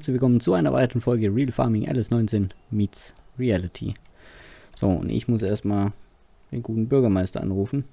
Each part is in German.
herzlich willkommen zu einer weiteren Folge Real Farming LS19 meets Reality. So, und ich muss erstmal den guten Bürgermeister anrufen.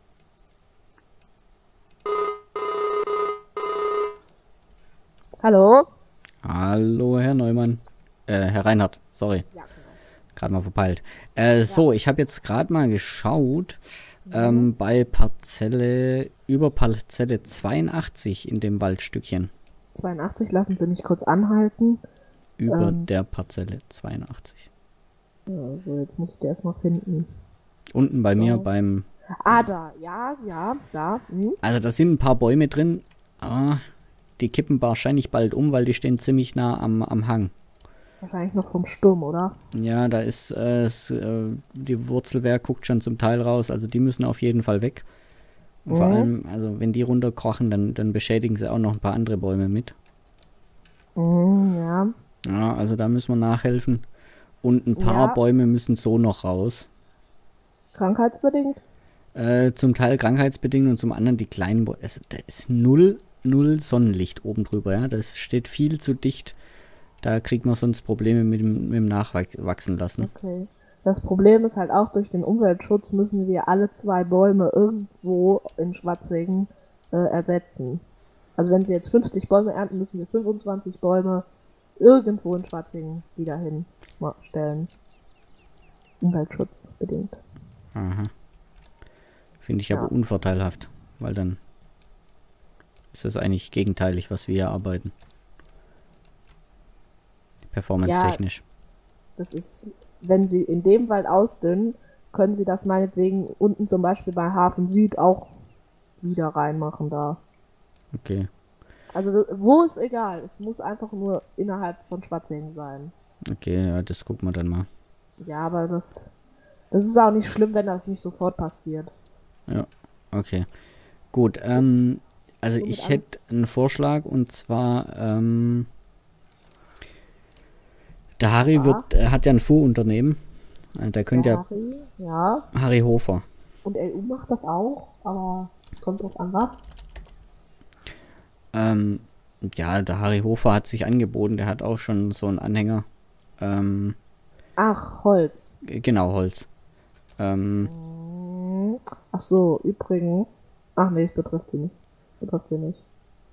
Hallo? Hallo, Herr Neumann. Herr Reinhardt, sorry. Ja, genau. Gerade mal verpeilt. So, ich habe jetzt gerade mal geschaut, Mhm. bei Parzelle, über Parzelle 82 in dem Waldstückchen. 82, lassen Sie mich kurz anhalten. Über der Parzelle 82. Ja, so, jetzt muss ich die erstmal finden. Unten bei mir So. beim... Da. Ja, da. Hm. Also da sind ein paar Bäume drin, aber die kippen wahrscheinlich bald um, weil die stehen ziemlich nah am Hang. Wahrscheinlich noch vom Sturm, oder? Ja, da ist die Wurzelwehr guckt schon zum Teil raus, also die müssen auf jeden Fall weg. Und vor Mhm. allem, also wenn die runterkrochen, dann beschädigen sie auch noch ein paar andere Bäume mit. Mhm, ja. Ja, also da müssen wir nachhelfen. Und ein paar Ja. Bäume müssen so noch raus. Krankheitsbedingt? Zum Teil krankheitsbedingt und zum anderen die kleinen Bäume. Da ist null Sonnenlicht oben drüber, ja. Das steht viel zu dicht. Da kriegt man sonst Probleme mit dem Nachwachsen lassen. Okay. Das Problem ist halt auch, durch den Umweltschutz müssen wir alle 2 Bäume irgendwo in Schwarzingen ersetzen. Also wenn Sie jetzt 50 Bäume ernten, müssen wir 25 Bäume irgendwo in Schwarzingen wieder hinstellen. Umweltschutzbedingt. Aha. Finde ich aber Ja. unvorteilhaft, weil dann ist das eigentlich gegenteilig, was wir hier arbeiten. Performance-technisch. Das ist, wenn Sie in dem Wald ausdünnen, können Sie das meinetwegen unten zum Beispiel bei Hafen Süd auch wieder reinmachen da. Okay. Also wo ist egal, es muss einfach nur innerhalb von Schwarzingen sein. Okay, ja, das gucken wir dann mal. Ja, aber das ist auch nicht schlimm, wenn das nicht sofort passiert. Ja, okay. Gut, Ist also somit ich alles. hätte einen Vorschlag und zwar, der Harry Ja, hat ja ein Fuhrunternehmen. Der der könnte ja Harry, ja. Harry Hofer. Und LU macht das auch, aber kommt drauf an was. Ähm, ja, der Harry Hofer hat sich angeboten, der hat auch schon so einen Anhänger. Ach, Holz. Genau, Holz. Ach so, übrigens. Ach nee, das betrifft sie nicht. Betrifft sie nicht.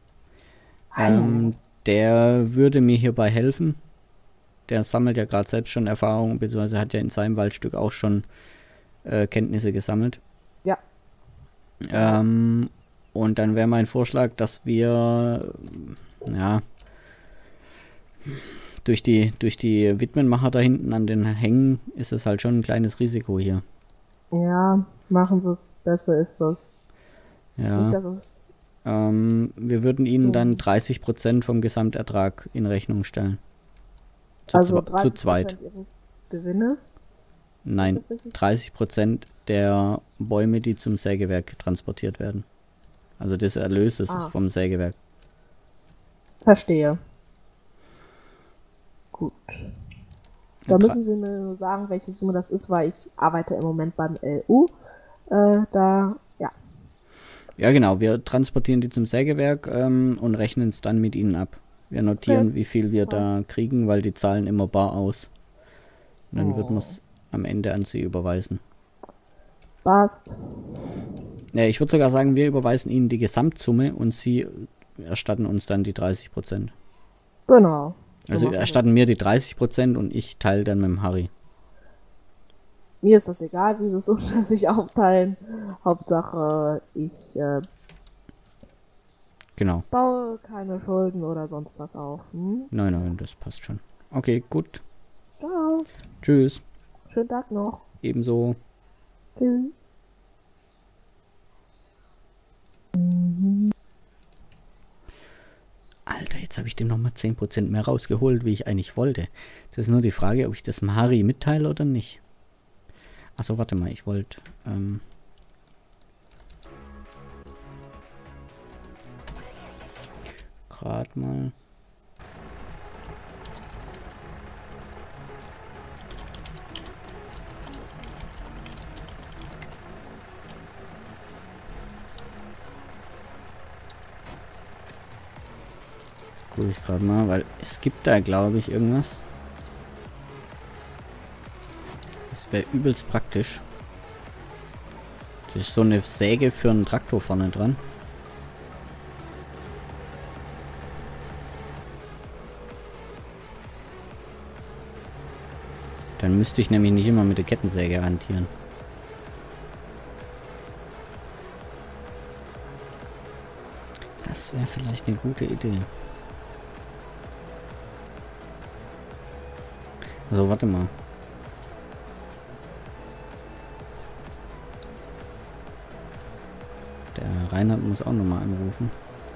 Der würde mir hierbei helfen. Der sammelt ja gerade selbst schon Erfahrung, beziehungsweise hat ja in seinem Waldstück auch schon Kenntnisse gesammelt. Ja. Und dann wäre mein Vorschlag, dass wir, ja, durch die Widmenmacher da hinten an den Hängen ist es halt schon ein kleines Risiko hier. Ja, machen sie es. Besser ist das. Nicht, Ja. dass es Wir würden ihnen dann dumm. 30% vom Gesamtertrag in Rechnung stellen. Also Zu zweit. 30% ihres Gewinnes. Nein, Ist das richtig? 30% der Bäume, die zum Sägewerk transportiert werden. Also des Erlöses Ah, vom Sägewerk. verstehe. Gut. Ja, Da müssen Sie mir nur sagen, welche Summe das ist, weil ich arbeite im Moment beim LU. Ja. ja, genau. Wir transportieren die zum Sägewerk und rechnen es dann mit ihnen ab. Wir Okay. notieren, wie viel wir da kriegen, weil die zahlen immer bar aus. Und dann würden wir Oh, es am Ende an sie überweisen. passt. Ja, ich würde sogar sagen, wir überweisen ihnen die Gesamtsumme und sie erstatten uns dann die 30%. Genau. So Also machen wir. erstatten mir die 30% und ich teile dann mit dem Harry. Mir ist das egal, wie sie es unter sich aufteilen. Hauptsache, ich Genau. baue keine Schulden oder sonst was auf. Nein, das passt schon. Okay, gut. Ciao. Tschüss. Schönen Tag noch. Ebenso. Tschüss. Alter, jetzt habe ich dem nochmal 10% mehr rausgeholt, wie ich eigentlich wollte. Jetzt ist nur die Frage, ob ich das dem Harry mitteile oder nicht. Achso, warte mal, ich wollte... gerade mal... Gucke ich gerade mal, weil es gibt da, glaube ich, irgendwas. Das wäre übelst praktisch. Das ist so eine Säge für einen Traktor vorne dran. Dann müsste ich nämlich nicht immer mit der Kettensäge hantieren. Das wäre vielleicht eine gute Idee. Also, warte mal. Der Reinhard muss auch nochmal anrufen.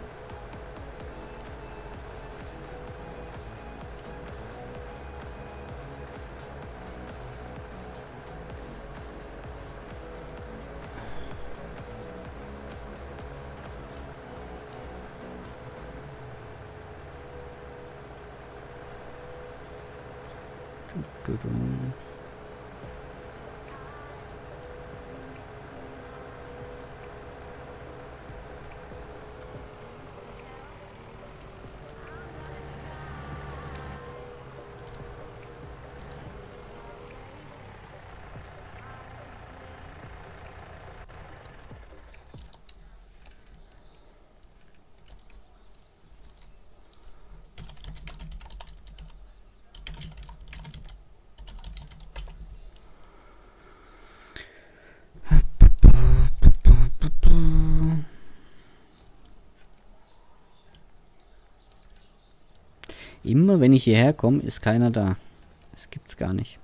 Immer wenn ich hierher komme, ist keiner da. Das gibt's gar nicht.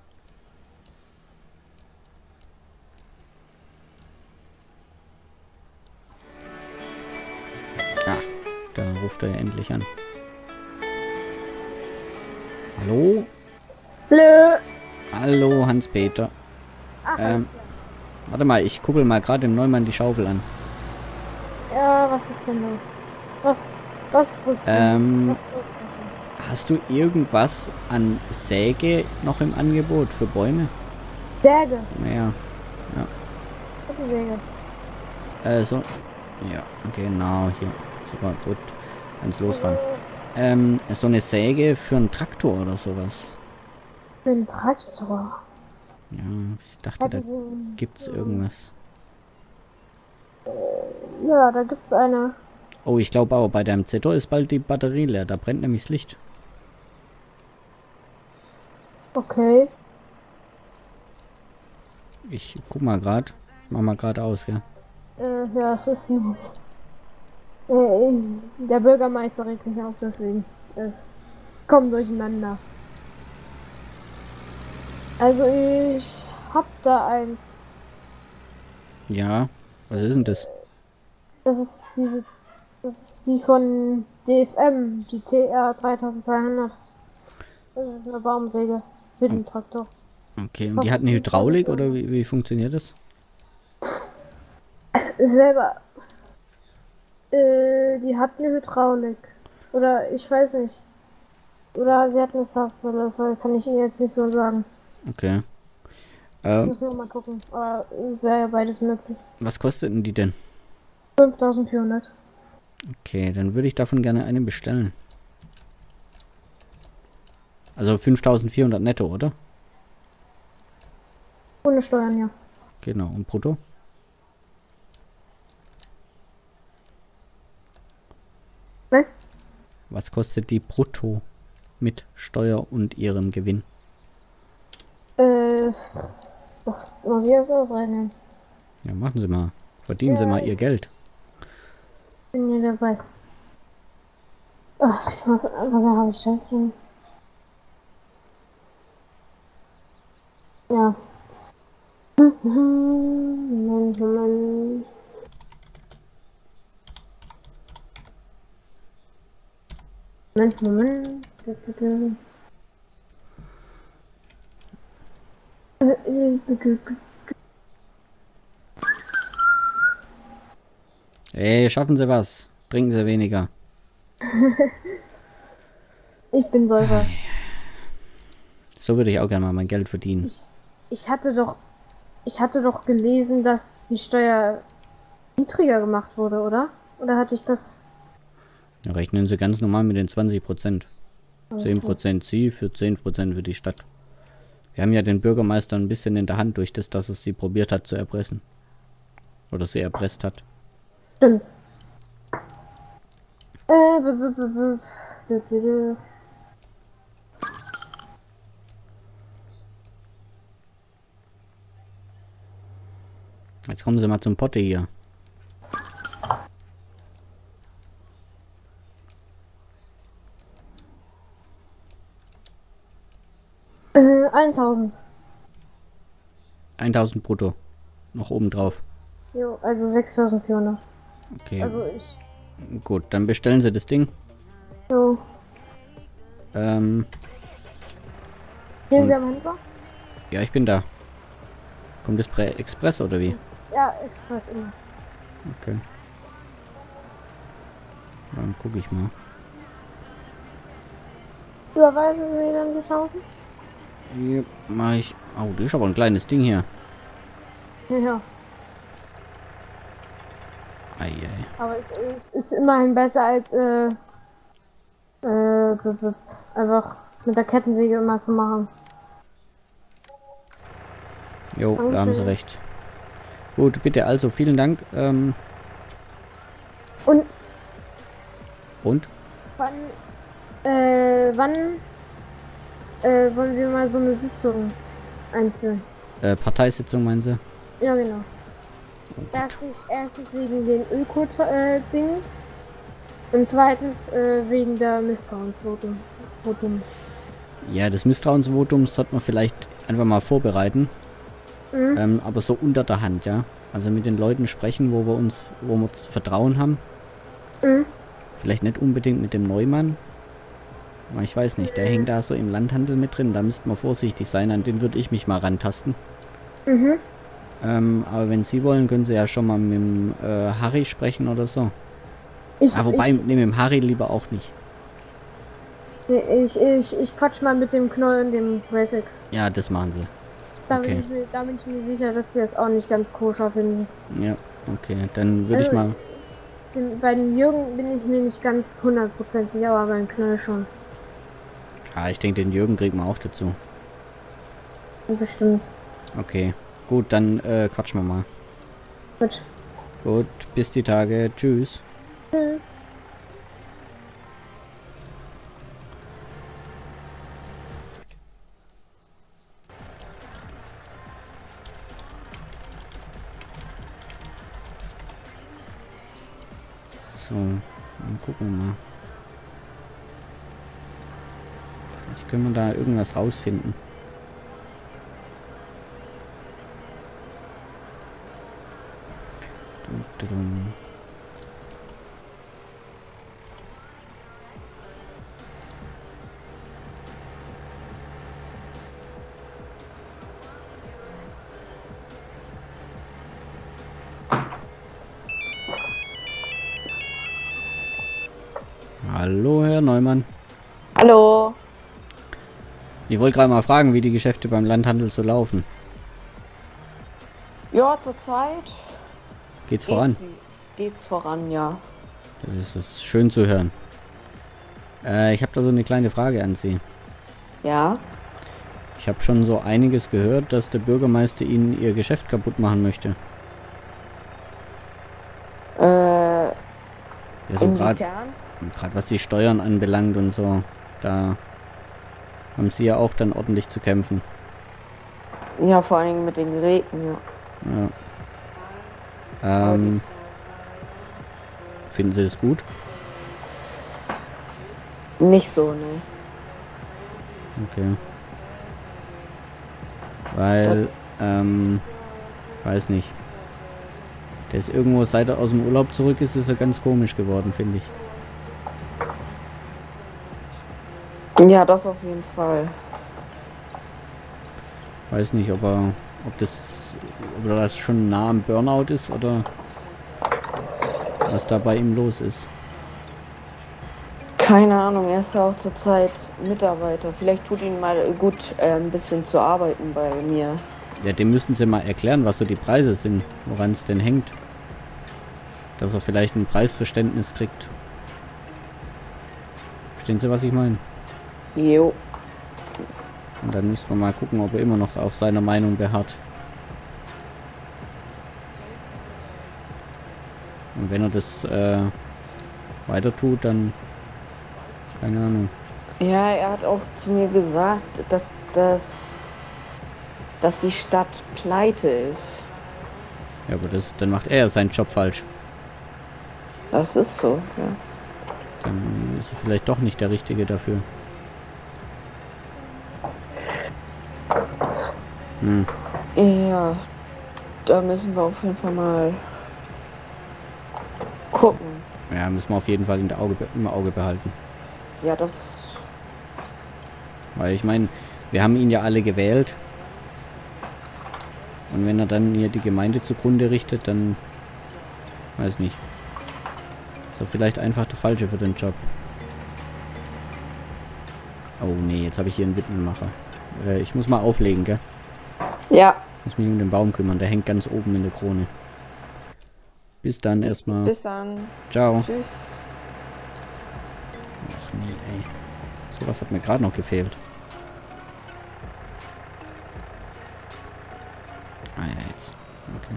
Ah, da ruft er ja endlich an. Hallo? Blö. Hallo, Hans-Peter. Ach, Warte mal, ich kuppel mal gerade dem Neumann die Schaufel an. ja, was ist denn los? Was drückt Hast du irgendwas an Säge noch im Angebot für Bäume? Säge. Naja, Die Säge. so. Ja, genau, hier. Super, gut. Kann's losfahren. So eine Säge für einen Traktor oder sowas. Für einen Traktor. Ja, ich dachte, da gibt's irgendwas. Ja, da gibt's eine. Oh, ich glaube aber bei deinem ZO ist bald die Batterie leer. Da brennt nämlich das Licht. Okay. Ich guck mal gerade. Mach mal gerade aus, ja. Ja, es ist nichts. Der Bürgermeister regt mich auf, deswegen. Es kommt durcheinander. Also ich hab da eins. Ja, was ist denn das? Das ist die von DFM, die TR 3200. Das ist eine Baumsäge für den Traktor. Okay, und die hat eine Hydraulik oder wie funktioniert das? Selber. Die hat eine Hydraulik. Oder ich weiß nicht. Oder sie hat eine Zapfwelle, das kann ich Ihnen jetzt nicht so sagen. Okay. Müssen wir mal gucken. Aber wäre ja beides möglich. Was kosteten die denn? 5400. Okay, dann würde ich davon gerne eine bestellen. Also 5400 netto, oder? Ohne Steuern, ja. Genau, und brutto? Was? Was kostet die brutto mit Steuer und ihrem Gewinn? Das muss ich erst ausrechnen. Ja, machen Sie mal. Verdienen Sie mal Ihr Geld. Bin hier dabei. Ach, ich muss. Was habe ich das denn? Ja. Moment. Moment. Ey, schaffen Sie was. Trinken Sie weniger. Ich bin Säufer. So würde ich auch gerne mal mein Geld verdienen. Ich hatte doch gelesen, dass die Steuer niedriger gemacht wurde, oder? Oder hatte ich das? Ja, rechnen Sie ganz normal mit den 20%. Okay. 10% Sie für 10% für die Stadt. Wir haben ja den Bürgermeister ein bisschen in der Hand durch das, dass er sie probiert hat zu erpressen. Oder sie erpresst hat. Stimmt. Jetzt kommen Sie mal zum Potte hier. Äh, 1000. 1000 brutto. Noch oben drauf. Jo, also 6400. Okay. Also ich. Gut, dann bestellen Sie das Ding. So. Ähm, Gehen Sie am Händler? ja, ich bin da. Kommt das Express oder wie? Ja, Express immer. Okay. Dann gucke ich mal. Überweisen Sie mir dann die 1000? Hier mach ich. Oh, das ist aber ein kleines Ding hier. Ja. Eieiei. Aber es ist immerhin besser als einfach mit der Kettensäge immer zu machen. Jo, da haben Sie Dankeschön. recht. Gut, bitte, also vielen Dank. Und Und? wann wollen wir mal so eine Sitzung einführen? Parteisitzung meinen Sie? Ja, genau. Erstens wegen den Öko-Dings und zweitens wegen der Misstrauensvotums. Ja, das Misstrauensvotum sollte man vielleicht einfach mal vorbereiten. Mhm. Aber so unter der Hand, ja. Also mit den Leuten sprechen, wo wir Vertrauen haben. Mhm. Vielleicht nicht unbedingt mit dem Neumann. Aber ich weiß nicht, der hängt da so im Landhandel mit drin. Da müsste man vorsichtig sein. An den würde ich mich mal rantasten. Mhm. Aber wenn Sie wollen, können Sie ja schon mal mit dem Harry sprechen oder so. Wobei, mit dem Harry lieber auch nicht. Ich quatsch mal mit dem Knoll und dem Racex. Ja, das machen Sie. Da Okay. bin ich mir sicher, dass sie das auch nicht ganz koscher finden. Ja, okay. Dann würde ich mal... Bei dem Jürgen bin ich mir nicht ganz 100% sicher, aber beim Knoll schon. Ah, ich denke, den Jürgen kriegt man auch dazu. Bestimmt. Okay. Gut, dann quatschen wir mal. Gut. Gut, bis die Tage. Tschüss. Tschüss. So, dann gucken wir mal. Vielleicht können wir da irgendwas rausfinden. Dum. Hallo, Herr Neumann. Hallo. Ich wollte gerade mal fragen, wie die Geschäfte beim Landhandel so laufen. Ja, zurzeit Geht's voran? Geht's voran, ja. Das ist schön zu hören. Ich habe da so eine kleine Frage an Sie. Ja. Ich habe schon so einiges gehört, dass der Bürgermeister Ihnen Ihr Geschäft kaputt machen möchte. Ja, so gerade was die Steuern anbelangt und so. Da haben Sie ja auch dann ordentlich zu kämpfen. Ja, vor allen Dingen mit den Geräten, ja. Ja. Finden Sie das gut? Nicht so, ne. Okay. Weil, weiß nicht. Der ist irgendwo, seit er aus dem Urlaub zurück ist, ist er ganz komisch geworden, finde ich. Ja, das auf jeden Fall. Weiß nicht, ob das schon nah am Burnout ist oder was da bei ihm los ist. Keine Ahnung, er ist ja auch zurzeit Mitarbeiter. Vielleicht tut ihn mal gut, ein bisschen zu arbeiten bei mir. Ja, dem müssten Sie mal erklären, was so die Preise sind, woran es denn hängt. Dass er vielleicht ein Preisverständnis kriegt. Verstehen Sie, was ich meine? Jo. Und dann müssen wir mal gucken, ob er immer noch auf seiner Meinung beharrt. Und wenn er das weiter tut, dann keine Ahnung. Ja, er hat auch zu mir gesagt, dass die Stadt pleite ist. Ja, aber dann macht er seinen Job falsch. Das ist so, ja. Dann ist er vielleicht doch nicht der Richtige dafür. Hm. Ja, da müssen wir auf jeden Fall mal gucken. Ja, müssen wir auf jeden Fall im Auge behalten. Ja, das... Weil ich meine, wir haben ihn ja alle gewählt. Und wenn er dann hier die Gemeinde zugrunde richtet, dann... Weiß nicht. Ist er vielleicht einfach der Falsche für den Job. Oh nee, jetzt habe ich hier einen Witwenmacher. Ich muss mal auflegen, gell? Ja. Muss mich um den Baum kümmern, der hängt ganz oben in der Krone. Bis dann erstmal. Bis dann. Ciao. Tschüss. Ach nee, ey. Sowas hat mir gerade noch gefehlt. Ah ja, jetzt. Okay.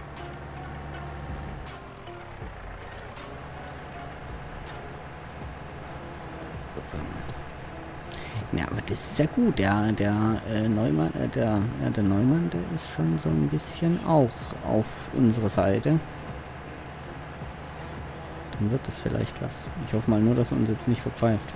Ja, aber das ist ja gut. Der Neumann, der Neumann, der ist schon so ein bisschen auch auf unserer Seite. Dann wird das vielleicht was. Ich hoffe mal nur, dass er uns jetzt nicht verpfeift.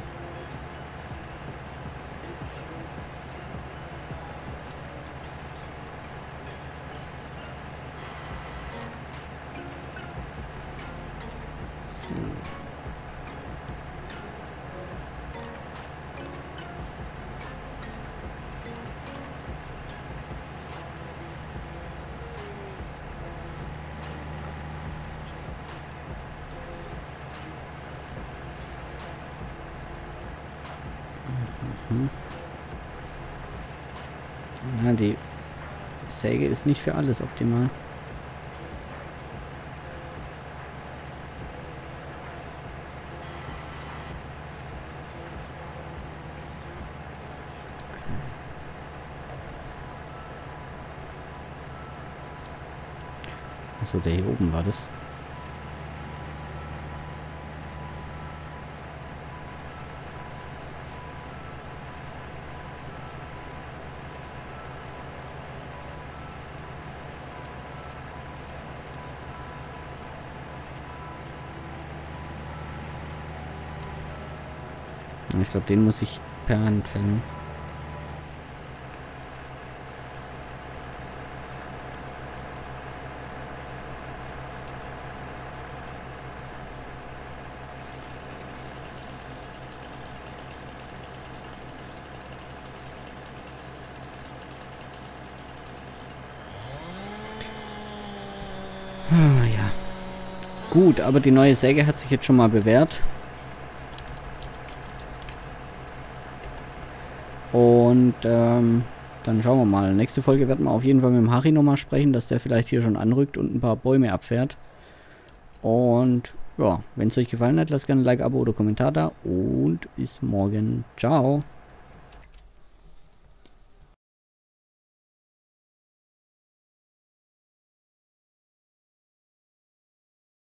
Ja, die Säge ist nicht für alles optimal. Achso, der hier oben war das. Ich glaube, den muss ich per Hand fällen. Ah, ja. Gut, aber die neue Säge hat sich jetzt schon mal bewährt. Und dann schauen wir mal. Nächste Folge werden wir auf jeden Fall mit dem Harry nochmal sprechen, dass der vielleicht hier schon anrückt und ein paar Bäume abfährt. Und ja, wenn es euch gefallen hat, lasst gerne ein Like, Abo oder Kommentar da. Und bis morgen. Ciao.